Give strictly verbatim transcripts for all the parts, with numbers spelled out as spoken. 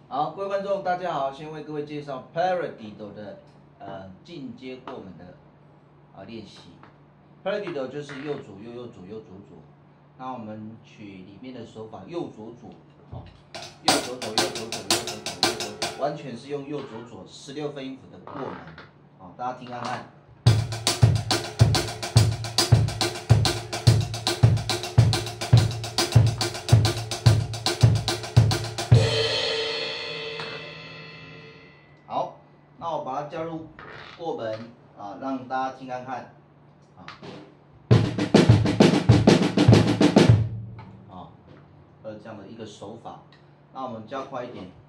好，各位观众，大家好，先为各位介绍 Paradiddle 的呃进阶过门的啊练习。Paradiddle 就是右左右右左右左左，那我们取里面的手法右左左，哦，右左左右左左右左左右左左，完全是用右左左十六分音符的过门，哦，大家听看看。 好，那我把它加入过门啊，让大家听看看啊。啊，呃，这样的一个手法，那我们加快一点。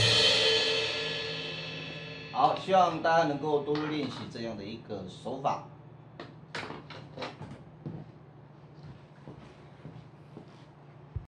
好，希望大家能够多多练习这样的一个手法。